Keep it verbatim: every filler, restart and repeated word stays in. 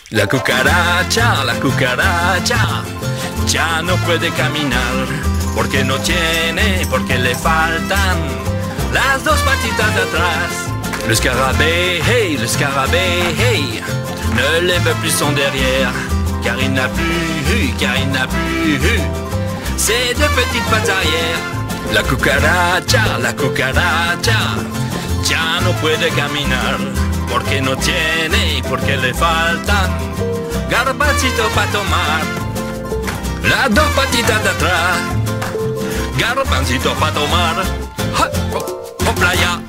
La cucaracha, la cucaracha, ya no puede caminar, porque no tiene, porque le faltan las dos patitas de atrás. Le scarabée, hey, le scarabée, hey, ne lève plus son derrière, car il n'a plus, car il n'a plus ses deux petites pattes arrière. La cucaracha, la cucaracha, ya no puede caminar, porque no tiene, porque le faltan garbancitos para tomar. Las dos patitas de atrás, garbancitos para tomar. ¡Ja! ¡Oh, oh, playa!